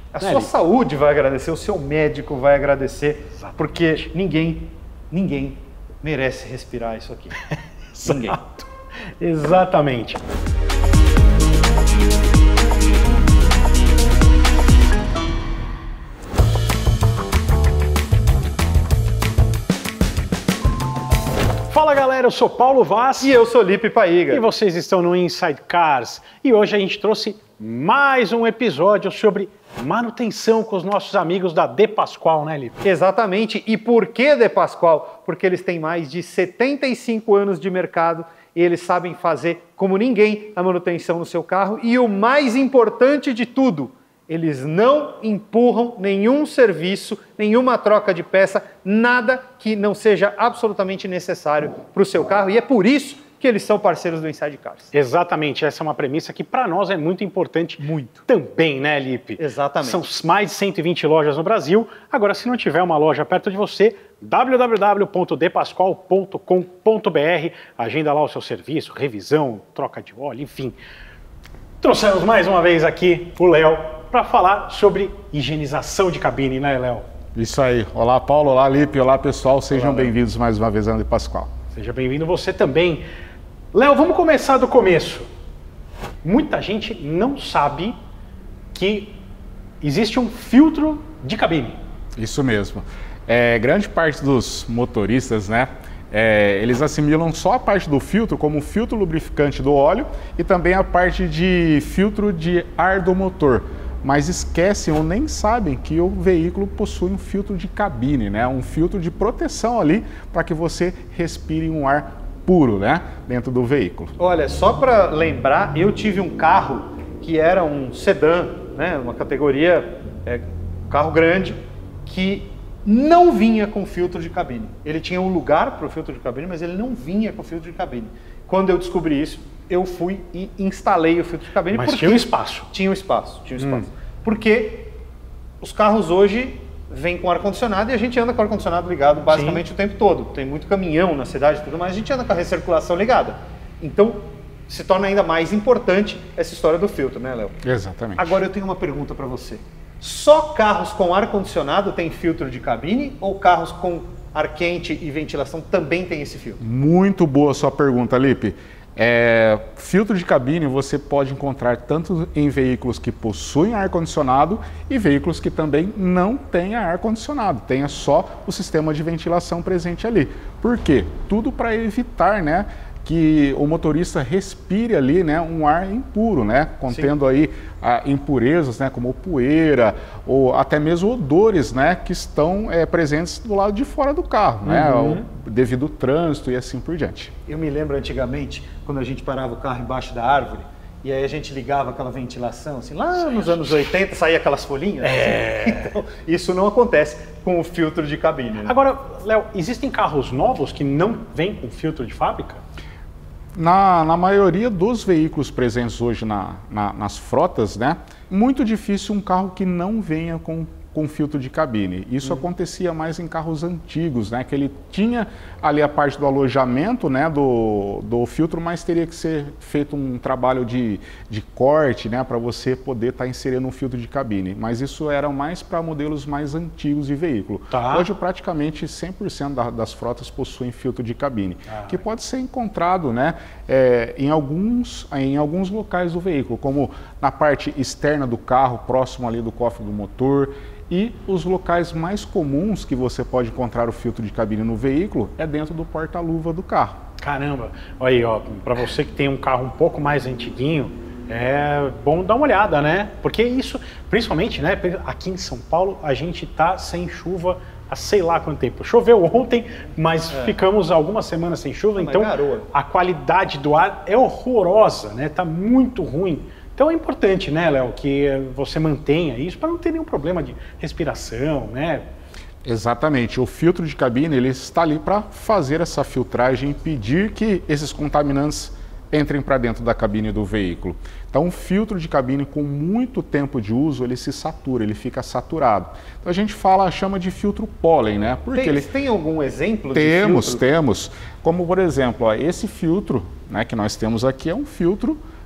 A sua saúde vai agradecer, o seu médico vai agradecer, porque ninguém merece respirar isso aqui. Ninguém. Exatamente. Fala galera, eu sou Paulo Vaz. E eu sou Lipe Paiga. E vocês estão no Inside Cars. E hoje a gente trouxe mais um episódio sobre manutenção com os nossos amigos da De Pascoal, né, Lipe? Exatamente. E por que De Pascoal? Porque eles têm mais de 75 anos de mercado e eles sabem fazer como ninguém a manutenção no seu carro. E o mais importante de tudo, eles não empurram nenhum serviço, nenhuma troca de peça, nada que não seja absolutamente necessário para o seu carro. E é por isso que eles são parceiros do Inside Cars. Exatamente, essa é uma premissa que para nós é muito importante. Muito. Também, né, Lipe? Exatamente. São mais de 120 lojas no Brasil. Agora, se não tiver uma loja perto de você, www.depascoal.com.br, agenda lá o seu serviço, revisão, troca de óleo, enfim. Trouxemos mais uma vez aqui o Léo para falar sobre higienização de cabine, né, Léo? Isso aí. Olá, Paulo. Olá, Lipe. Olá, pessoal. Sejam bem-vindos mais uma vez ao De Pascoal. Seja bem-vindo você também. Léo, vamos começar do começo. Muita gente não sabe que existe um filtro de cabine. Isso mesmo. Grande parte dos motoristas, né? Eles assimilam só a parte do filtro como filtro lubrificante do óleo e também a parte de filtro de ar do motor. Mas esquecem ou nem sabem que o veículo possui um filtro de cabine, né? Um filtro de proteção ali para que você respire um ar puro, né? Dentro do veículo. Olha, só para lembrar, eu tive um carro que era um sedã, né? Uma categoria, carro grande, que não vinha com filtro de cabine. Ele tinha um lugar para o filtro de cabine, mas ele não vinha com filtro de cabine. Quando eu descobri isso, eu fui e instalei o filtro de cabine. Mas tinha um espaço. Tinha um espaço, Porque os carros hoje vêm com ar-condicionado e a gente anda com o ar-condicionado ligado basicamente o tempo todo. Tem muito caminhão na cidade e tudo mais, a gente anda com a recirculação ligada. Então, se torna ainda mais importante essa história do filtro, né, Léo? Exatamente. Agora eu tenho uma pergunta para você. Só carros com ar-condicionado têm filtro de cabine ou carros com ar quente e ventilação também tem esse filtro? Muito boa a sua pergunta, Lipe. Filtro de cabine você pode encontrar tanto em veículos que possuem ar-condicionado e veículos que também não têm ar-condicionado, tenha só o sistema de ventilação presente ali. Por quê? Tudo para evitar, né, que o motorista respire ali, né, um ar impuro, né, contendo aí impurezas, né, como poeira ou até mesmo odores, né, que estão presentes do lado de fora do carro, né, devido ao trânsito e assim por diante. Eu me lembro antigamente, quando a gente parava o carro embaixo da árvore, e aí a gente ligava aquela ventilação, assim, lá nos anos 80 saía aquelas folhinhas. Assim. Então, isso não acontece com o filtro de cabine. Né? Agora, Léo, existem carros novos que não vêm com filtro de fábrica? Na maioria dos veículos presentes hoje nas frotas, né, muito difícil um carro que não venha com filtro de cabine. Isso acontecia mais em carros antigos, né, que ele tinha ali a parte do alojamento, né, do filtro, mas teria que ser feito um trabalho de corte, né, para você poder estar inserindo um filtro de cabine. Mas isso era mais para modelos mais antigos de veículo. Tá. Hoje praticamente 100% das frotas possuem filtro de cabine, que pode ser encontrado, né, em alguns locais do veículo, como na parte externa do carro, próximo ali do cofre do motor. E os locais mais comuns que você pode encontrar o filtro de cabine no veículo é dentro do porta-luva do carro. Caramba, olha aí, ó, para você que tem um carro um pouco mais antiguinho, é bom dar uma olhada, né? Porque isso, principalmente, né, aqui em São Paulo, a gente tá sem chuva há sei lá quanto tempo. Choveu ontem, mas ficamos algumas semanas sem chuva, então a qualidade do ar é horrorosa, né? Tá muito ruim. Então é importante, né, Léo, que você mantenha isso para não ter nenhum problema de respiração, né? Exatamente. O filtro de cabine ele está ali para fazer essa filtragem e impedir que esses contaminantes entrem para dentro da cabine do veículo. Então, um filtro de cabine com muito tempo de uso, ele se satura, ele fica saturado. Então, a gente chama de filtro pólen, né? Porque tem algum exemplo de filtro? Temos. Como, por exemplo, esse filtro, né, que nós temos aqui é um filtro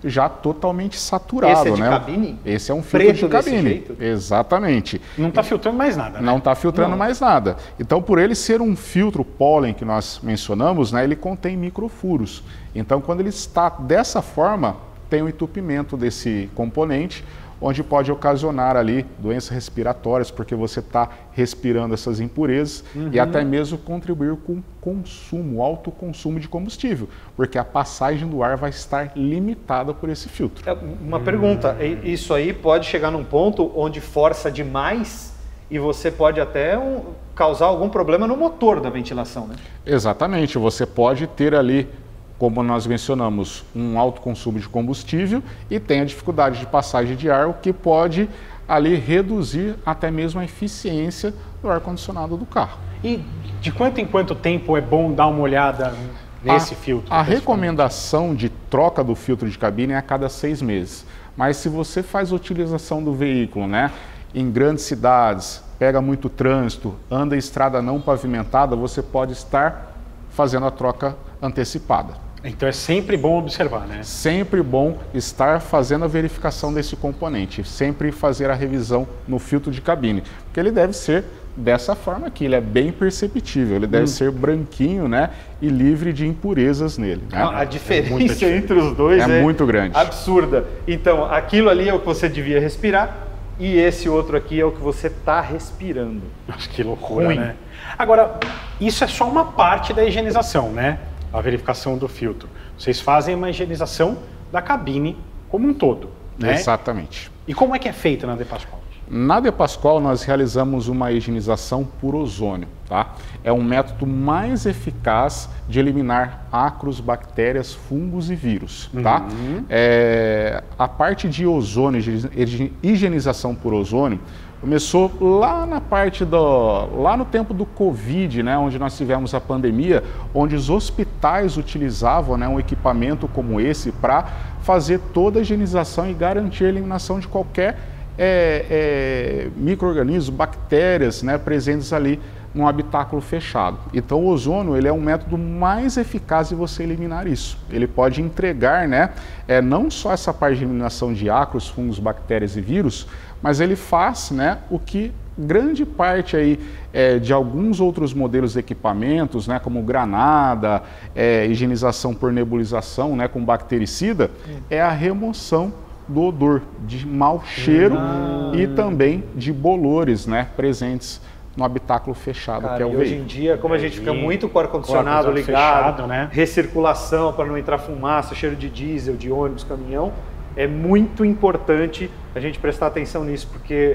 já totalmente saturado. Esse é de né? cabine? Esse é um filtro de cabine. Jeito? Exatamente. Não está filtrando mais nada. Né? Não está filtrando mais nada. Então, por ele ser um filtro pólen que nós mencionamos, né, ele contém microfuros. Então, quando ele está dessa forma, tem o entupimento desse componente, onde pode ocasionar ali doenças respiratórias, porque você está respirando essas impurezas e até mesmo contribuir com consumo, alto consumo de combustível, porque a passagem do ar vai estar limitada por esse filtro. Uma pergunta, isso aí pode chegar num ponto onde força demais e você pode até causar algum problema no motor da ventilação, né? Exatamente, você pode ter ali, como nós mencionamos, um alto consumo de combustível e tem a dificuldade de passagem de ar, o que pode ali reduzir até mesmo a eficiência do ar-condicionado do carro. E de quanto em quanto tempo é bom dar uma olhada nesse filtro? A recomendação de troca do filtro de cabine é a cada 6 meses. Mas se você faz a utilização do veículo, né, em grandes cidades, pega muito trânsito, anda em estrada não pavimentada, você pode estar fazendo a troca antecipada. Então é sempre bom observar, né? Sempre bom estar fazendo a verificação desse componente, sempre fazer a revisão no filtro de cabine, porque ele deve ser dessa forma aqui, ele é bem perceptível, ele deve ser branquinho, né, e livre de impurezas nele. Né? A diferença entre os dois é muito grande, absurda. Então, aquilo ali é o que você devia respirar e esse outro aqui é o que você está respirando. Nossa, que loucura, né? Agora, isso é só uma parte da higienização, né? A verificação do filtro. Vocês fazem uma higienização da cabine como um todo, né? Exatamente. E como é que é feita na De Pasqual? Na De Pasqual nós realizamos uma higienização por ozônio, tá? É um método mais eficaz de eliminar ácaros, bactérias, fungos e vírus, tá? A parte de ozônio, higienização por ozônio, começou lá na parte lá no tempo do Covid, né, onde nós tivemos a pandemia, onde os hospitais utilizavam, né, um equipamento como esse para fazer toda a higienização e garantir a eliminação de qualquer micro-organismo, bactérias, né, presentes ali num habitáculo fechado. Então o ozônio ele é um método mais eficaz de você eliminar isso. Ele pode entregar, né, não só essa parte de eliminação de ácaros, fungos, bactérias e vírus, mas ele faz, né, o que grande parte aí, de alguns outros modelos de equipamentos, né, como granada, higienização por nebulização, né, com bactericida, é a remoção do odor, de mau cheiro e também de bolores, né, presentes no habitáculo fechado, que é o veículo. Hoje em dia, como a gente fica muito com o ar-condicionado ligado, fechado, né? Recirculação para não entrar fumaça, cheiro de diesel, de ônibus, caminhão, é muito importante a gente prestar atenção nisso, porque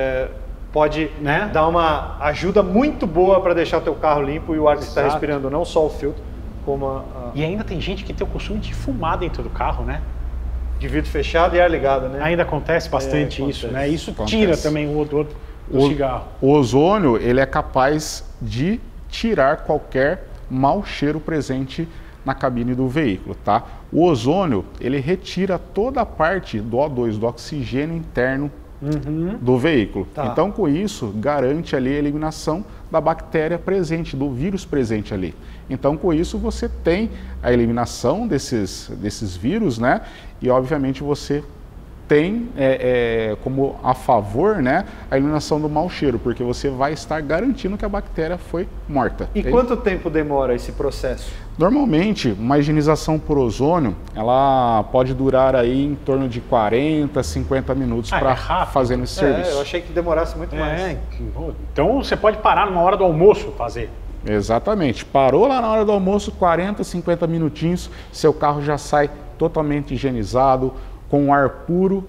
pode, né, dar uma ajuda muito boa para deixar o teu carro limpo e o ar que você está respirando, não só o filtro, como E ainda tem gente que tem o costume de fumar dentro do carro, né? De vidro fechado e ar ligado, né? Ainda acontece bastante isso, né? Isso tira também o odor do cigarro. O ozônio, ele é capaz de tirar qualquer mau cheiro presente na cabine do veículo, tá? O ozônio, ele retira toda a parte do O2, do oxigênio interno do veículo. Tá. Então, com isso, garante ali a eliminação da bactéria presente, do vírus presente ali. Então, com isso, você tem a eliminação desses vírus, né? E, obviamente, você tem como a favor, né, a eliminação do mau cheiro, porque você vai estar garantindo que a bactéria foi morta. E quanto tempo demora esse processo? Normalmente, uma higienização por ozônio, ela pode durar aí em torno de 40, 50 minutos para fazer esse serviço. Eu achei que demorasse muito mais. Então, você pode parar numa hora do almoço fazer. Exatamente. Parou lá na hora do almoço, 40, 50 minutinhos, seu carro já sai totalmente higienizado, com ar puro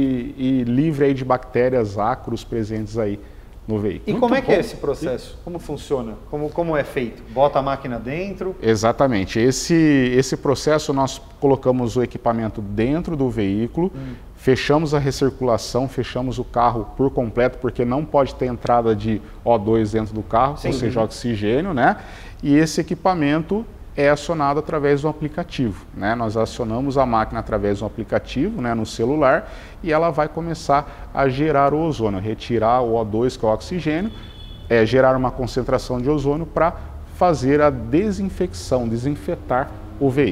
e livre aí de bactérias, ácaros presentes aí no veículo. E como é que é esse processo? Como funciona? Como é feito? Bota a máquina dentro? Exatamente. Esse processo nós colocamos o equipamento dentro do veículo, fechamos a recirculação, fechamos o carro por completo, porque não pode ter entrada de O2 dentro do carro, ou seja, oxigênio, né? E esse equipamento é acionado através do aplicativo, né? Nós acionamos a máquina através do aplicativo, né, no celular, e ela vai começar a gerar o ozônio, retirar o O2, que é o oxigênio, gerar uma concentração de ozônio para fazer a desinfecção, desinfetar o veículo.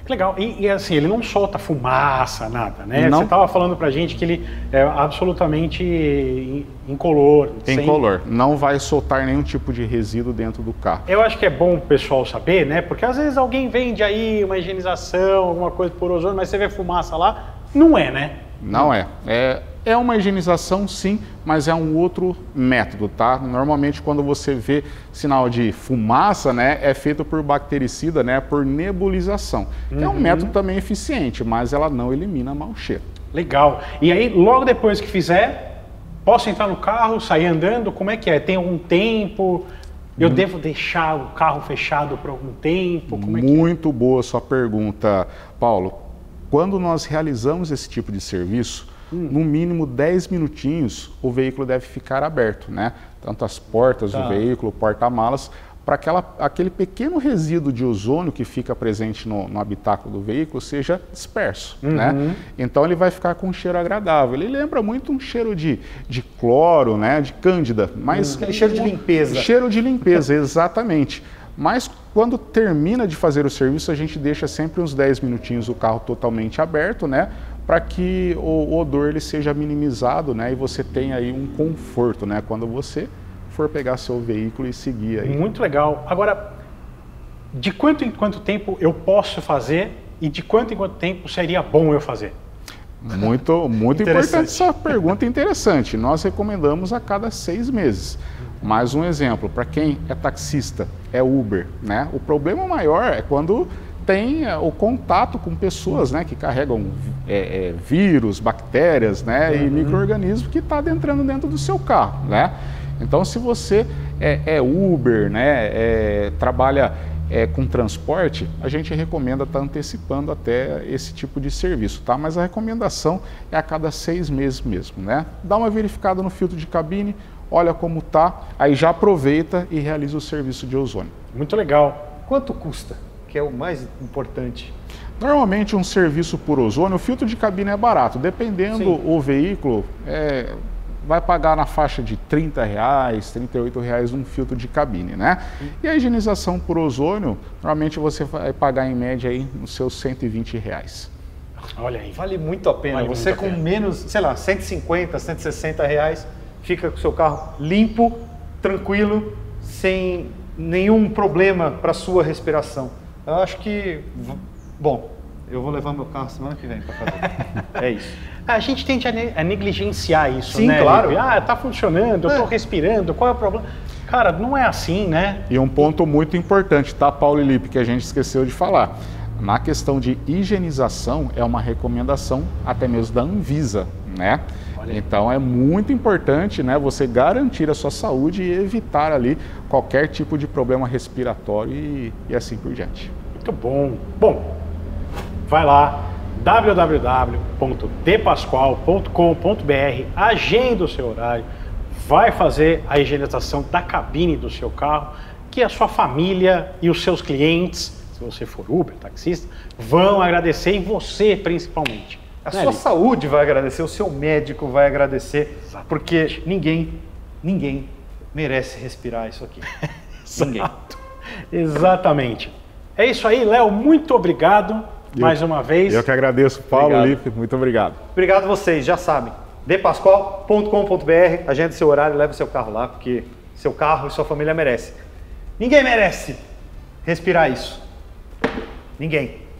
Legal. E assim, ele não solta fumaça, nada, né? Não. Você estava falando pra gente que ele é absolutamente incolor. Incolor. Não vai soltar nenhum tipo de resíduo dentro do carro. Eu acho que é bom o pessoal saber, né? Porque às vezes alguém vende aí uma higienização, alguma coisa por ozônio, mas você vê fumaça lá. Não é, né? Não é. É uma higienização, sim, mas é um outro método, tá? Normalmente, quando você vê sinal de fumaça, né, é feito por bactericida, né, por nebulização. É um método também eficiente, mas ela não elimina mau cheiro. Legal. E aí, logo depois que fizer, posso entrar no carro, sair andando? Como é que é? Tem algum tempo? Eu devo deixar o carro fechado por algum tempo? Como é que é? Muito boa sua pergunta, Paulo. Quando nós realizamos esse tipo de serviço, no mínimo 10 minutinhos o veículo deve ficar aberto, né? Tanto as portas do veículo, porta-malas, para aquele pequeno resíduo de ozônio que fica presente no habitáculo do veículo seja disperso, né? Então ele vai ficar com um cheiro agradável. Ele lembra muito um cheiro de cloro, né? De cândida, mas aquele cheiro de limpeza. Cheiro de limpeza, exatamente. Mas quando termina de fazer o serviço, a gente deixa sempre uns 10 minutinhos o carro totalmente aberto, né? Para que o odor ele seja minimizado, né? E você tenha aí um conforto, né? Quando você for pegar seu veículo e seguir aí. Muito legal. Agora, de quanto em quanto tempo eu posso fazer e de quanto em quanto tempo seria bom eu fazer? Muito importante essa pergunta, interessante. Nós recomendamos a cada 6 meses. Mais um exemplo, para quem é taxista, é Uber, né? O problema maior é quando tem o contato com pessoas, né, que carregam vírus, bactérias, né, e micro-organismos que está entrando dentro do seu carro, né? Então, se você é Uber, né, trabalha com transporte, a gente recomenda estar antecipando até esse tipo de serviço, tá? Mas a recomendação é a cada 6 meses mesmo, né? Dá uma verificada no filtro de cabine, olha como tá, aí já aproveita e realiza o serviço de ozônio. Muito legal. Quanto custa? Que é o mais importante. Normalmente um serviço por ozônio, o filtro de cabine é barato, dependendo o veículo, vai pagar na faixa de R$30, R$38 um filtro de cabine, né? E a higienização por ozônio, normalmente você vai pagar em média aí nos seus R$120. Olha aí. Vale muito a pena. Vale Você muito a com pena. menos, sei lá, R$150, R$160, fica com o seu carro limpo, tranquilo, sem nenhum problema para sua respiração. Eu acho que, bom, eu vou levar meu carro semana que vem para fazer. É isso. A gente tende a negligenciar isso, Sim, né? claro. Lipe? Ah, tá funcionando, eu tô respirando, qual é o problema? Cara, não é assim, né? E um ponto muito importante, tá, Paulo e Lipe, que a gente esqueceu de falar. Na questão de higienização, é uma recomendação até mesmo da Anvisa, né? Então é muito importante, né, você garantir a sua saúde e evitar ali qualquer tipo de problema respiratório e assim por diante. Muito bom. Bom, vai lá, www.depascoal.com.br, agenda o seu horário, vai fazer a higienização da cabine do seu carro, que a sua família e os seus clientes, se você for Uber, taxista, vão agradecer, e você principalmente. A sua saúde vai agradecer, o seu médico vai agradecer, porque ninguém merece respirar isso aqui. Ninguém. Exatamente. É isso aí, Léo, muito obrigado mais uma vez. Eu que agradeço, Paulo, Lipe, muito obrigado. Obrigado a vocês, já sabem. depascoal.com.br, agende seu horário, leve seu carro lá, porque seu carro e sua família merecem. Ninguém merece respirar isso. Ninguém.